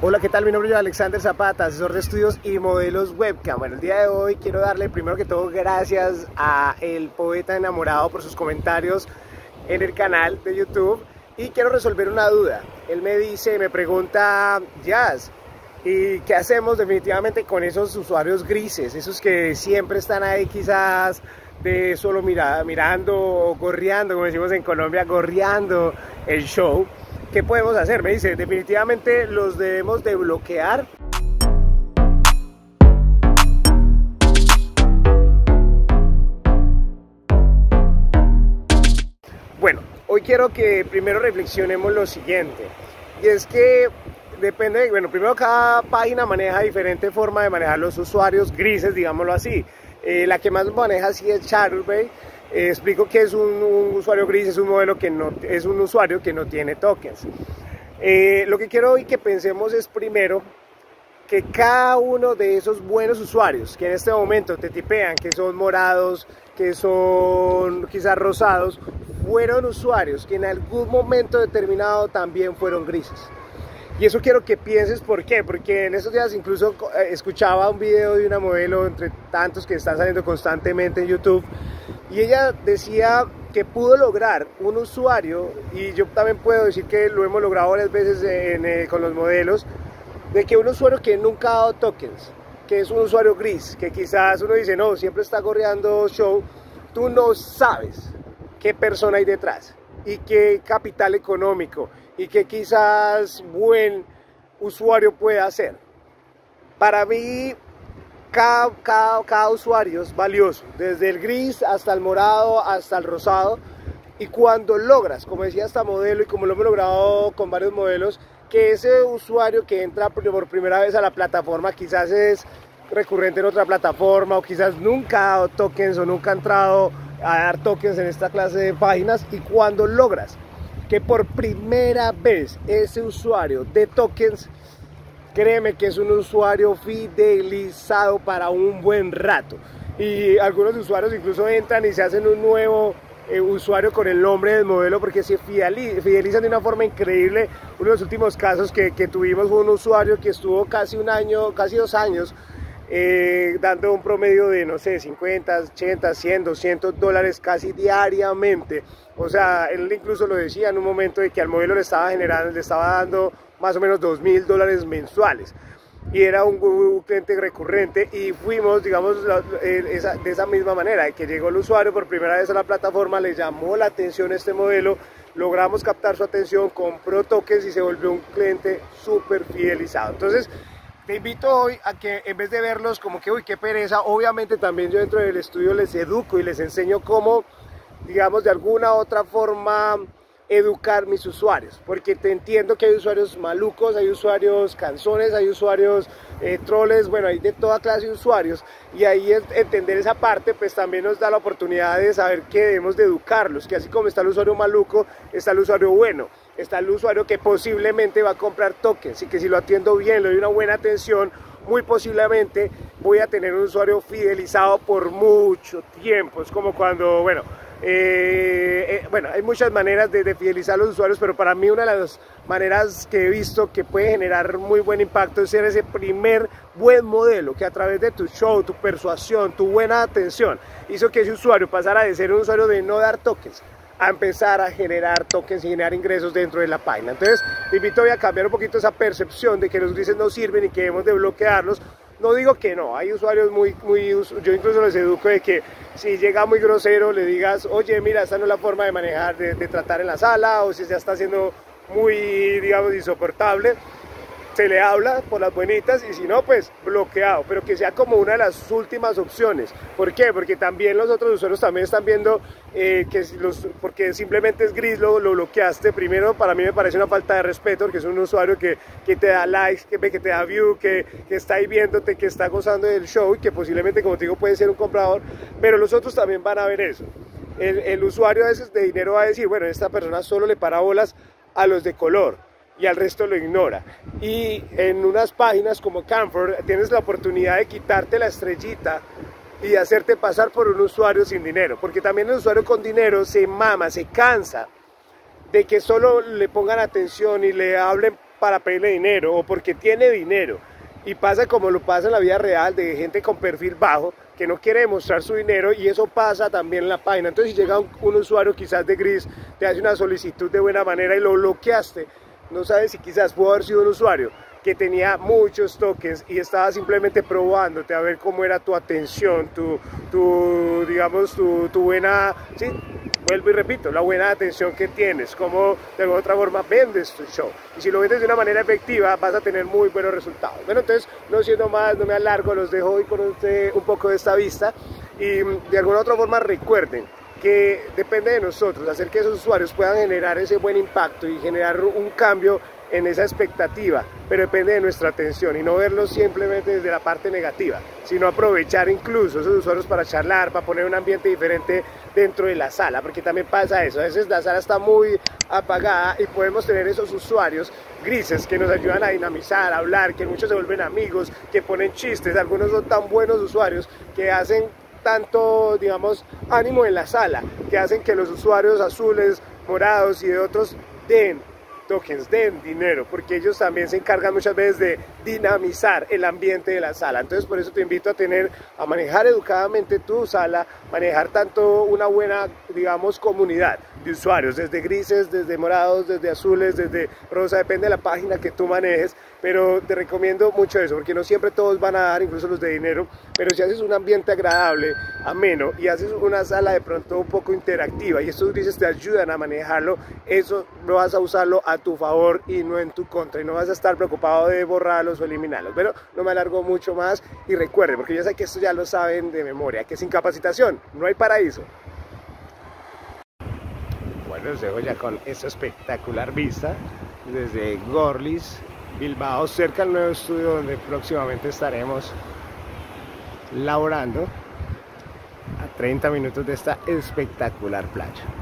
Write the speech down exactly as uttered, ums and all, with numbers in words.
Hola, ¿qué tal? Mi nombre es Alexander Zapata, asesor de estudios y modelos webcam. Bueno, el día de hoy quiero darle primero que todo gracias a el poeta enamorado por sus comentarios en el canal de YouTube y quiero resolver una duda. Él me dice, me pregunta, Jazz, ¿y qué hacemos definitivamente con esos usuarios grises? Esos que siempre están ahí quizás de solo mira, mirando o gorreando, como decimos en Colombia, gorreando el show. ¿Qué podemos hacer? Me dice, definitivamente los debemos de bloquear. Bueno, hoy quiero que primero reflexionemos lo siguiente, y es que depende, bueno, primero cada página maneja diferente forma de manejar los usuarios grises, digámoslo así. Eh, la que más maneja así es Chaturbate. Eh, explico que es un, un usuario gris, es un modelo que no, es un usuario que no tiene tokens. Eh, lo que quiero hoy que pensemos es primero que cada uno de esos buenos usuarios que en este momento te tipean, que son morados, que son quizás rosados, fueron usuarios que en algún momento determinado también fueron grises. Y eso quiero que pienses por qué, porque en estos días incluso escuchaba un video de una modelo entre tantos que están saliendo constantemente en YouTube, y ella decía que pudo lograr un usuario, y yo también puedo decir que lo hemos logrado varias veces en, en, con los modelos, de que un usuario que nunca ha dado tokens, que es un usuario gris, que quizás uno dice, no, siempre está gorreando show, tú no sabes qué persona hay detrás, y qué capital económico, y qué quizás buen usuario puede hacer. Para mí, Cada, cada, cada usuario es valioso, desde el gris hasta el morado, hasta el rosado, y cuando logras, como decía esta modelo y como lo hemos logrado con varios modelos, que ese usuario que entra por primera vez a la plataforma quizás es recurrente en otra plataforma, o quizás nunca ha dado tokens o nunca ha entrado a dar tokens en esta clase de páginas, y cuando logras que por primera vez ese usuario dé tokens, créeme que es un usuario fidelizado para un buen rato. Y algunos usuarios incluso entran y se hacen un nuevo eh, usuario con el nombre del modelo porque se fidelizan de una forma increíble. Uno de los últimos casos que, que tuvimos fue un usuario que estuvo casi un año, casi dos años, eh, dando un promedio de, no sé, cincuenta, ochenta, cien, doscientos dólares casi diariamente. O sea, él incluso lo decía en un momento de que al modelo le estaba generando, le estaba dando más o menos dos mil dólares mensuales, y era un, un cliente recurrente, y fuimos, digamos, esa, de esa misma manera, de que llegó el usuario por primera vez a la plataforma, le llamó la atención este modelo, logramos captar su atención, compró tokens y se volvió un cliente súper fidelizado. Entonces, te invito hoy a que en vez de verlos como que, uy, qué pereza, obviamente también yo dentro del estudio les educo y les enseño cómo, digamos, de alguna otra forma educar mis usuarios, porque te entiendo que hay usuarios malucos, hay usuarios canzones, hay usuarios eh, troles, bueno, hay de toda clase de usuarios, y ahí es, entender esa parte pues también nos da la oportunidad de saber que debemos de educarlos, que así como está el usuario maluco, está el usuario bueno, está el usuario que posiblemente va a comprar tokens, y que si lo atiendo bien, le doy una buena atención, muy posiblemente voy a tener un usuario fidelizado por mucho tiempo. Es como cuando, bueno, Eh, eh, bueno, hay muchas maneras de, de fidelizar a los usuarios, pero para mí una de las maneras que he visto que puede generar muy buen impacto es ser ese primer buen modelo que a través de tu show, tu persuasión, tu buena atención hizo que ese usuario pasara de ser un usuario de no dar tokens a empezar a generar tokens y generar ingresos dentro de la página. Entonces te invito hoy a cambiar un poquito esa percepción de que los grises no sirven y que debemos de bloquearlos. No digo que no, hay usuarios muy, muy, yo incluso les educo de que si llega muy grosero le digas, oye, mira, esta no es la forma de manejar, de, de tratar en la sala, o si ya está siendo muy, digamos, insoportable, se le habla por las buenitas, y si no, pues bloqueado, pero que sea como una de las últimas opciones. ¿Por qué? Porque también los otros usuarios también están viendo eh, que los, porque simplemente es gris, lo, lo bloqueaste. Primero, para mí me parece una falta de respeto, porque es un usuario que, que te da likes, que, que te da view, que, que está ahí viéndote, que está gozando del show, y que posiblemente, como te digo, puede ser un comprador, pero los otros también van a ver eso. El, el usuario a veces de dinero va a decir, bueno, esta persona solo le para bolas a los de color, y al resto lo ignora. Y en unas páginas como Canfor tienes la oportunidad de quitarte la estrellita y de hacerte pasar por un usuario sin dinero, porque también el usuario con dinero se mama, se cansa de que solo le pongan atención y le hablen para pedirle dinero o porque tiene dinero. Y pasa como lo pasa en la vida real de gente con perfil bajo que no quiere demostrar su dinero, y eso pasa también en la página. Entonces si llega un, un usuario quizás de gris, te hace una solicitud de buena manera y lo bloqueaste, no sabes si quizás pudo haber sido un usuario que tenía muchos tokens y estaba simplemente probándote a ver cómo era tu atención, tu, tu digamos, tu, tu buena, sí, vuelvo y repito, la buena atención que tienes, cómo de alguna otra forma vendes tu show. Y si lo vendes de una manera efectiva, vas a tener muy buenos resultados. Bueno, entonces, no siendo más, no me alargo, los dejo hoy con usted un poco de esta vista, y de alguna otra forma recuerden que depende de nosotros hacer que esos usuarios puedan generar ese buen impacto y generar un cambio en esa expectativa, pero depende de nuestra atención y no verlo simplemente desde la parte negativa, sino aprovechar incluso esos usuarios para charlar, para poner un ambiente diferente dentro de la sala, porque también pasa eso, a veces la sala está muy apagada y podemos tener esos usuarios grises que nos ayudan a dinamizar, a hablar, que muchos se vuelven amigos, que ponen chistes. Algunos son tan buenos usuarios que hacen tanto, digamos, ánimo en la sala, que hacen que los usuarios azules, morados y de otros den tokens, den dinero, porque ellos también se encargan muchas veces de dinamizar el ambiente de la sala. Entonces por eso te invito a tener, a manejar educadamente tu sala, manejar tanto una buena, digamos, comunidad de usuarios, desde grises, desde morados, desde azules, desde rosa, depende de la página que tú manejes, pero te recomiendo mucho eso, porque no siempre todos van a dar, incluso los de dinero, pero si haces un ambiente agradable, ameno, y haces una sala de pronto un poco interactiva, y estos grises te ayudan a manejarlo, eso lo vas a usarlo a tu favor y no en tu contra, y no vas a estar preocupado de borrarlos o eliminarlos. Pero no me alargo mucho más, y recuerden, porque yo sé que esto ya lo saben de memoria, que sin capacitación no hay paraíso. Bueno, los dejo ya con esta espectacular vista desde Gorliz, Bilbao, cerca del nuevo estudio donde próximamente estaremos laborando a treinta minutos de esta espectacular playa.